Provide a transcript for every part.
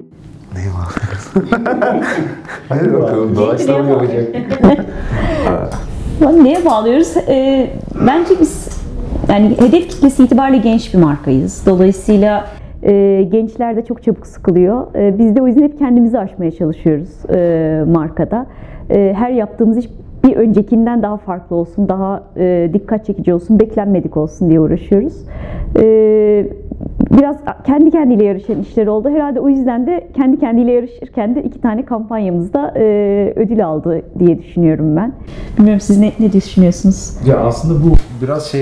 Neye bağlıyoruz? Hayır bakalım doğaçlama yapacak. Neye bağlıyoruz? Bence biz yani hedef kitlesi itibariyle genç bir markayız. Dolayısıyla gençler de çok çabuk sıkılıyor. Biz de o yüzden hep kendimizi aşmaya çalışıyoruz markada. Her yaptığımız iş bir öncekinden daha farklı olsun, daha dikkat çekici olsun, beklenmedik olsun diye uğraşıyoruz. Biraz kendi kendiyle yarışan işler oldu. Herhalde o yüzden de kendi kendiyle yarışırken de 2 tane kampanyamızda ödül aldı diye düşünüyorum ben. Bilmiyorum siz ne düşünüyorsunuz? Ya aslında bu biraz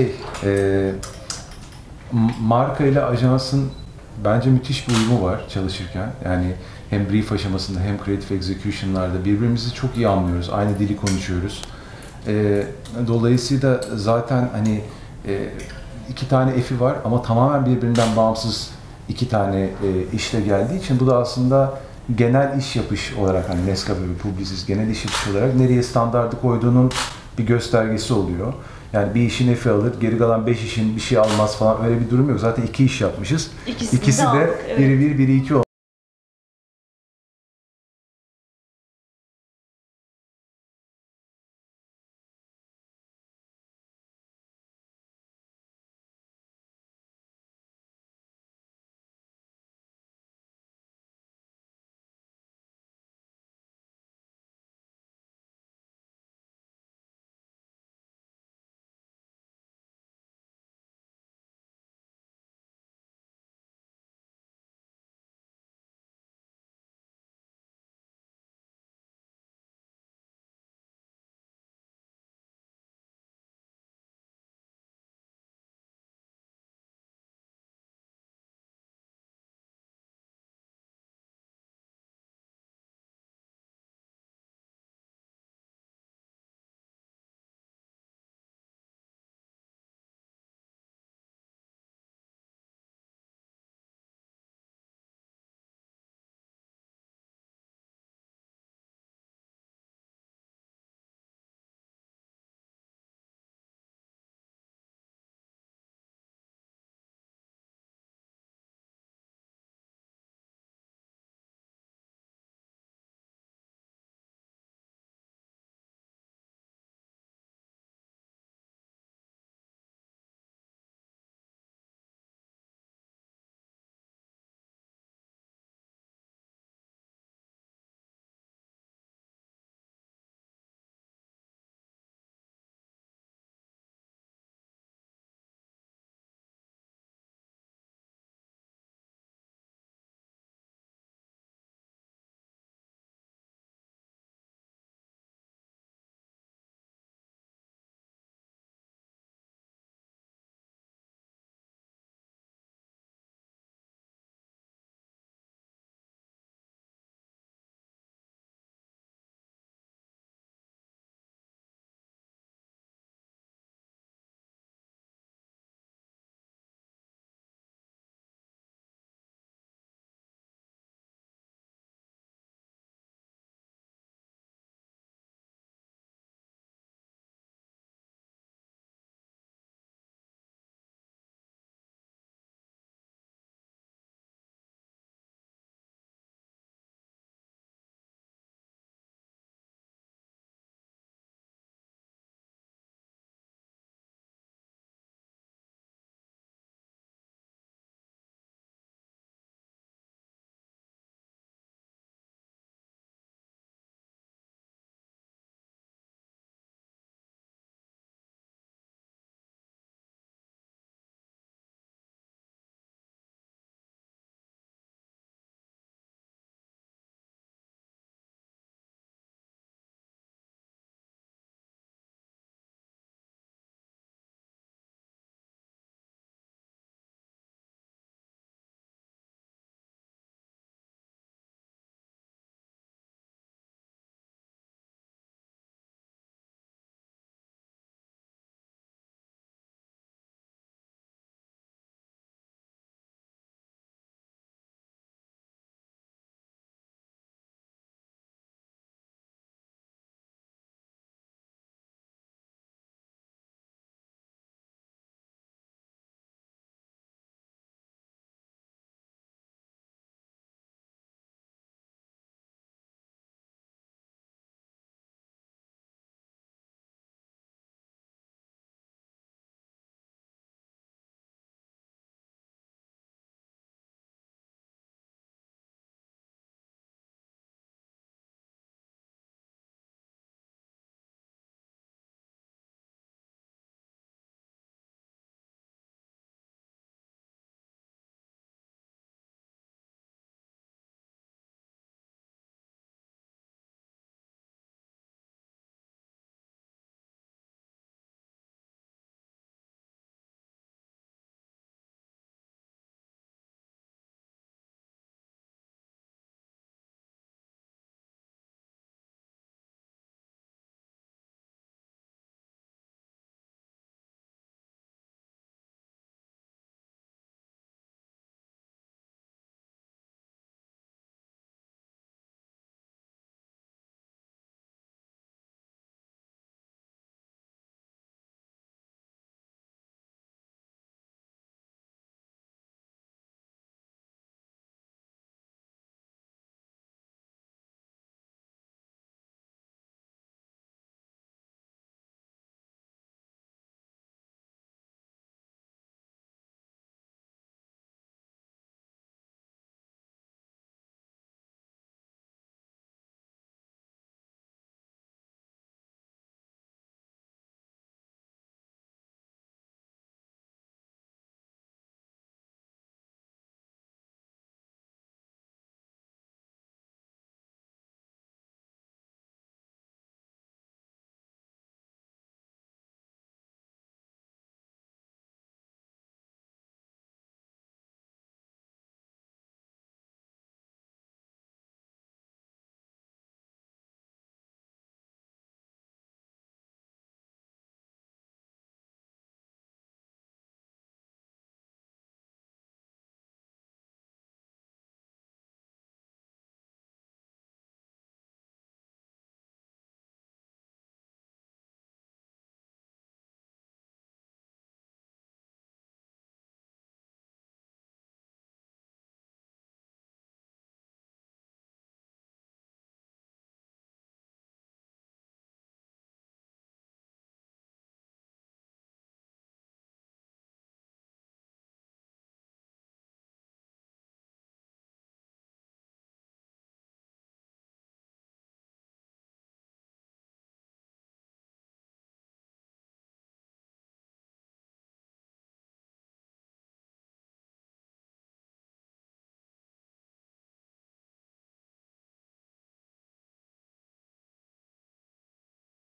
marka ile ajansın bence müthiş bir uyumu var çalışırken. Yani hem brief aşamasında hem creative execution'larda birbirimizi çok iyi anlıyoruz. Aynı dili konuşuyoruz. Dolayısıyla zaten hani 2 tane F'i var ama tamamen birbirinden bağımsız 2 tane işle geldiği için bu da aslında genel iş yapış olarak hani Nescafe ve Publicis genel iş yapış olarak nereye standardı koyduğunun bir göstergesi oluyor. Yani bir işin F'i alır, geri kalan 5 işin bir şey almaz falan öyle bir durum yok. Zaten 2 iş yapmışız. İkisi de aldık, evet. biri 1, biri 2 oldu.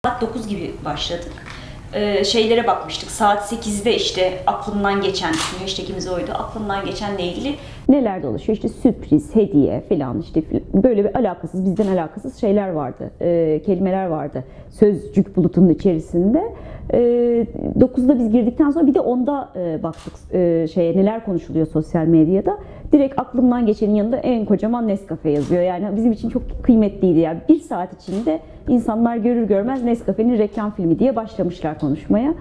saat 9 gibi başladık. Şeylere bakmıştık. Saat 8'de işte aklımdan geçen, hashtagimiz oydu. Aklımdan geçenle ilgili neler dolaşıyor? İşte sürpriz, hediye falan işte böyle bir alakasız, bizden alakasız şeyler vardı. Kelimeler vardı. Sözcük bulutunun içerisinde. 9'da biz girdikten sonra bir de 10'da baktık neler konuşuluyor sosyal medyada. Direkt aklımdan geçenin yanında en kocaman Nescafe yazıyor. Yani bizim için çok kıymetliydi. Yani bir saat içinde insanlar görür görmez Nescafe'nin reklam filmi diye başlamışlar konuşmaya.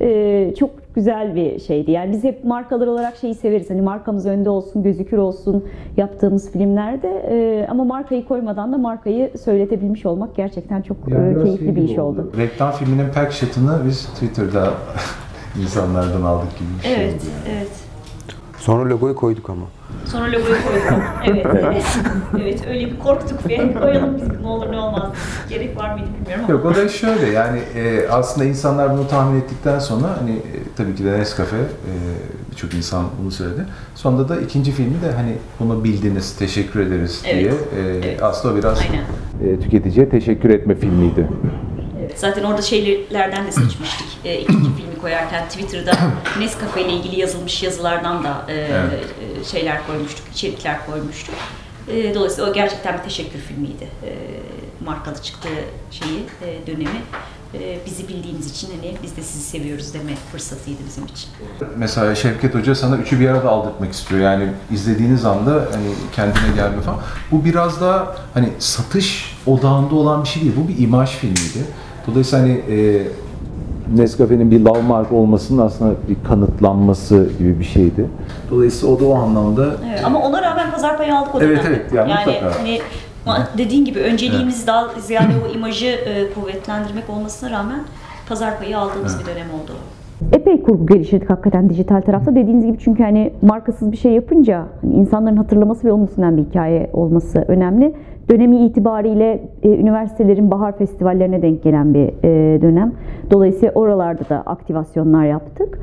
Çok güzel bir şeydi. Yani biz hep markalar olarak şeyi severiz. Hani markamız önde olsun, gözükür olsun yaptığımız filmlerde. Ama markayı koymadan da markayı söyletebilmiş olmak gerçekten çok keyifli bir iş oldu. Reklam filminin pack shot'ını biz Twitter'da insanlardan aldık gibi bir şey Evet, oldu yani. evet. Sonra logoyu koyduk ama. Sonra logoyu koyduk. Evet, evet. Evet, öyle bir korktuk ve koyalım biz ne olur ne olmaz. Gerek var mıydı bilmiyorum ama. Yok, o da şöyle yani aslında insanlar bunu tahmin ettikten sonra hani tabii ki de Nescafe birçok insan bunu söyledi. Sonunda da ikinci filmi de hani bunu bildiniz, teşekkür ederiz diye evet. aslında biraz tüketiciye teşekkür etme filmiydi. Evet, zaten orada şeylerden de seçmiştik. İkinci filmi koyarken Twitter'da Nescafe ile ilgili yazılmış yazılardan da şeyler koymuştuk, içerikler koymuştuk. Dolayısıyla o gerçekten bir teşekkür filmiydi. Markalı çıktığı dönemi bizi bildiğiniz için hani biz de sizi seviyoruz deme fırsatıydı bizim için. Mesela Şevket Hoca sana üçü bir arada aldırtmak istiyor. Yani izlediğiniz anda hani kendine gelme falan. Bu biraz daha hani satış odağında olan bir şey değil. Bu bir imaj filmiydi. Dolayısıyla hani Nescafe'nin bir love marka olmasının aslında bir kanıtlanması gibi bir şeydi. Dolayısıyla o da o anlamda... Evet, ama ona rağmen pazar payı aldık o dönemde. Evet, yani mutlaka. Hani dediğin gibi önceliğimiz daha ziyade o imajı kuvvetlendirmek olmasına rağmen pazar payı aldığımız bir dönem oldu. Epey kurgu geliştirdik hakikaten dijital tarafta. Dediğiniz gibi çünkü hani markasız bir şey yapınca hani insanların hatırlaması ve onun üstünden bir hikaye olması önemli. Dönemi itibariyle üniversitelerin bahar festivallerine denk gelen bir dönem. Dolayısıyla oralarda da aktivasyonlar yaptık.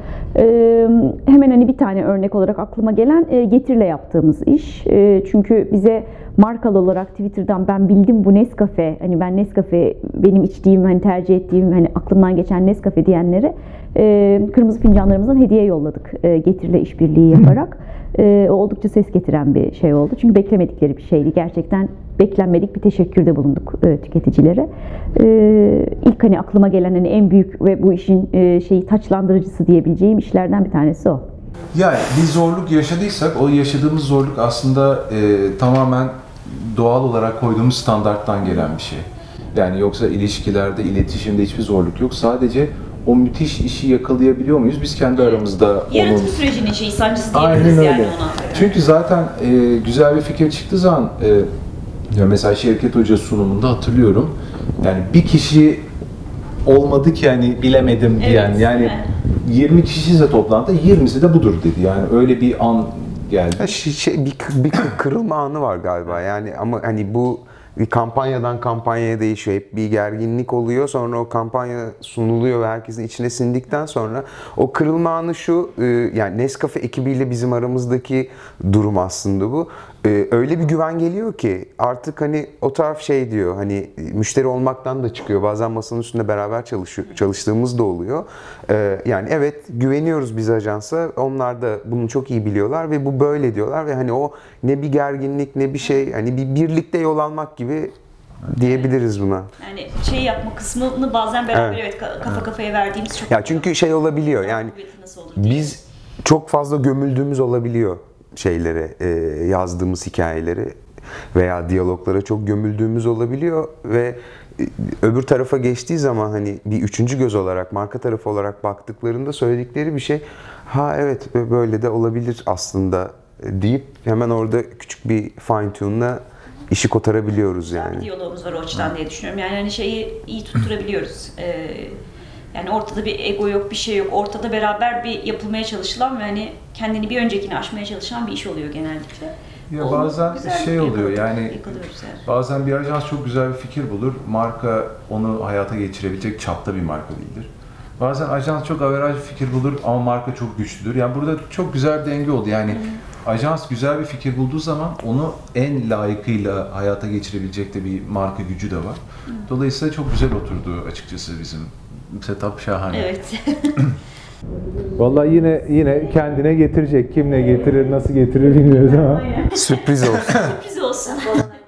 Hemen hani bir tane örnek olarak aklıma gelen Getir'le yaptığımız iş. Çünkü bize markalı olarak Twitter'dan ben bildim bu Nescafe, hani ben Nescafe benim içtiğim, hani tercih ettiğim, hani aklımdan geçen Nescafe diyenlere kırmızı fincanlarımızdan hediye yolladık Getir'le işbirliği yaparak. Oldukça ses getiren bir şey oldu. Çünkü beklemedikleri bir şeydi. Gerçekten beklenmedik bir teşekkürde bulunduk tüketicilere. İlk hani aklıma gelen hani en büyük ve bu işin taçlandırıcısı diyebileceğim işlerden bir tanesi o. Yani bir zorluk yaşadıysak o yaşadığımız zorluk aslında tamamen doğal olarak koyduğumuz standarttan gelen bir şey. Yani yoksa ilişkilerde, iletişimde hiçbir zorluk yok. Sadece o müthiş işi yakalayabiliyor muyuz? Biz kendi aramızda yaratım sürecinin sancısı diyebiliriz yani ona. Çünkü zaten güzel bir fikir çıktığı zaman ya mesela Şevket Hoca sunumunda hatırlıyorum. Yani bir kişi olmadı ki hani bilemedim diyen. Yani 20 kişiyse toplantıda 20'si de budur dedi. Yani öyle bir an geldi. Bir kırılma anı var galiba. Yani ama hani bu bir kampanyadan kampanyaya değişiyor. Hep bir gerginlik oluyor. Sonra o kampanya sunuluyor ve herkesin içine sindikten sonra o kırılma anı şu, yani Nescafe ekibiyle bizim aramızdaki durum aslında bu. Öyle bir güven geliyor ki artık hani o taraf şey diyor, hani müşteri olmaktan da çıkıyor. Bazen masanın üstünde beraber çalıştığımız da oluyor. Yani evet, güveniyoruz biz ajansa. Onlar da bunu çok iyi biliyorlar ve bu böyle diyorlar ve hani o ne bir gerginlik ne bir şey, hani bir birlikte yol almak gibi diyebiliriz buna. Yani yapma kısmını bazen beraber kafa kafaya verdiğimiz çok. Ya çünkü şey olabiliyor yani biz çok fazla gömüldüğümüz olabiliyor şeylere, yazdığımız hikayeleri veya diyaloglara çok gömüldüğümüz olabiliyor ve öbür tarafa geçtiği zaman hani bir üçüncü göz olarak, marka tarafı olarak baktıklarında söyledikleri bir şey, ha evet böyle de olabilir aslında deyip hemen orada küçük bir fine tune'la işi kotarabiliyoruz yani. Bir diyalogumuz var o açıdan diye düşünüyorum. Yani hani iyi tutturabiliyoruz. Yani ortada bir ego yok, bir şey yok. Ortada beraber bir yapılmaya çalışılan ve hani kendini bir öncekini aşmaya çalışan bir iş oluyor genellikle. Ya bazen oluyor yani bazen bir ajans çok güzel bir fikir bulur. Marka onu hayata geçirebilecek çapta bir marka değildir. Bazen ajans çok averaj bir fikir bulur ama marka çok güçlüdür. Yani burada çok güzel bir denge oldu. Yani ajans güzel bir fikir bulduğu zaman onu en layıkıyla hayata geçirebilecek de bir marka gücü de var. Dolayısıyla çok güzel oturdu açıkçası bizim setup, şahane. Evet. Vallahi yine kendine getirecek. Kimle getirir, nasıl getirir bilmiyoruz ama. Sürpriz olsun. Sürpriz olsun.